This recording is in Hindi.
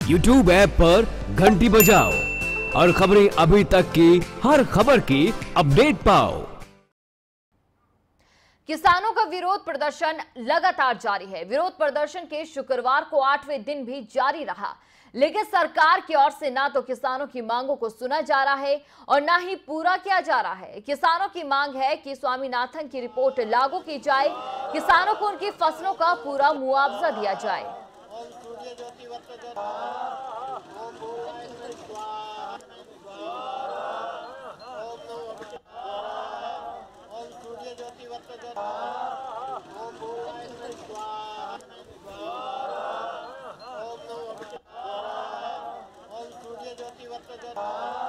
YouTube ऐप पर घंटी बजाओ और खबरें अभी तक की हर खबर की अपडेट पाओ। किसानों का विरोध प्रदर्शन लगातार जारी है। विरोध प्रदर्शन के शुक्रवार को 8वें दिन भी जारी रहा, लेकिन सरकार की ओर से ना तो किसानों की मांगों को सुना जा रहा है और ना ही पूरा किया जा रहा है। किसानों की मांग है कि स्वामीनाथन की रिपोर्ट लागू की जाए, किसानों को उनकी फसलों का पूरा मुआवजा दिया जाए। ओम सूर्य ज्योति